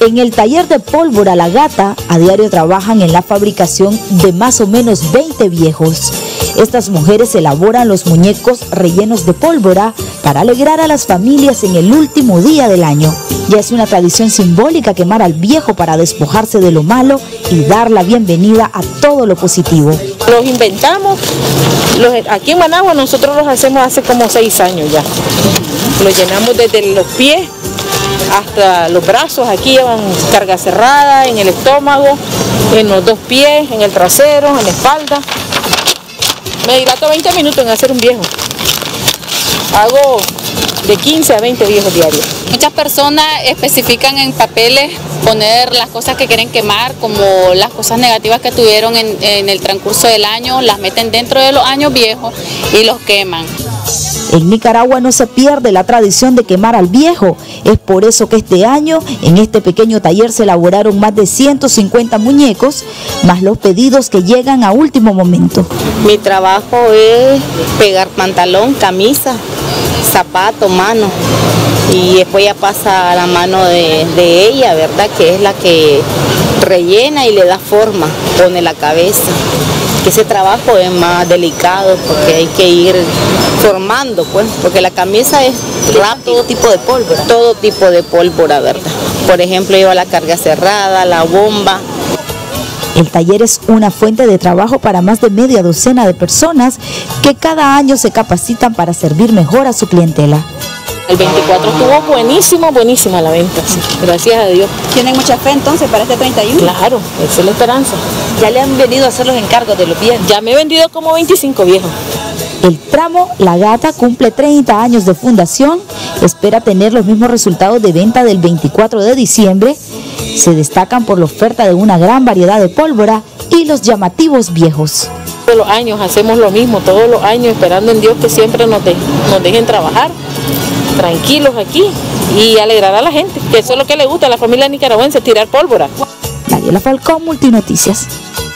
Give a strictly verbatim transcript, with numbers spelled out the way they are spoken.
En el taller de pólvora La Gata, a diario trabajan en la fabricación de más o menos veinte viejos. Estas mujeres elaboran los muñecos rellenos de pólvora para alegrar a las familias en el último día del año. Ya es una tradición simbólica quemar al viejo para despojarse de lo malo y dar la bienvenida a todo lo positivo. Los inventamos, los, aquí en Managua nosotros los hacemos hace como seis años ya. Los llenamos desde los pies hasta los brazos, aquí llevan carga cerrada, en el estómago, en los dos pies, en el trasero, en la espalda. Me dilato veinte minutos en hacer un viejo. Hago de quince a veinte viejos diarios. Muchas personas especifican en papeles poner las cosas que quieren quemar, como las cosas negativas que tuvieron en, en el transcurso del año, las meten dentro de los años viejos y los queman. En Nicaragua no se pierde la tradición de quemar al viejo. Es por eso que este año en este pequeño taller se elaboraron más de ciento cincuenta muñecos, más los pedidos que llegan a último momento. Mi trabajo es pegar pantalón, camisa, zapato, mano, y después ya pasa a la mano de, de ella, ¿verdad? Que es la que rellena y le da forma, pone la cabeza. Que ese trabajo es más delicado porque hay que ir formando, pues, porque la camisa es rápido. Todo tipo de pólvora. Todo tipo de pólvora, ¿verdad? Por ejemplo, lleva la carga cerrada, la bomba. El taller es una fuente de trabajo para más de media docena de personas que cada año se capacitan para servir mejor a su clientela. El veinticuatro estuvo buenísimo, buenísima la venta, sí, gracias a Dios. ¿Tienen mucha fe entonces para este treinta y uno? Claro, esa es la esperanza. ¿Ya le han venido a hacer los encargos de los viejos? Ya me he vendido como veinticinco viejos. El tramo La Gata cumple treinta años de fundación, espera tener los mismos resultados de venta del veinticuatro de diciembre. Se destacan por la oferta de una gran variedad de pólvora y los llamativos viejos. Todos los años hacemos lo mismo, todos los años esperando en Dios que siempre nos, de, nos dejen trabajar tranquilos aquí y alegrar a la gente, que eso es lo que le gusta a la familia nicaragüense, tirar pólvora. Daniela Falcón, Multinoticias.